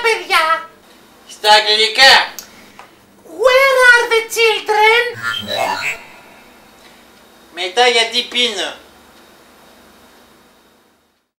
παιδιά? Στα αγγλικά. Where are the children? Μετά γιατί πίνω.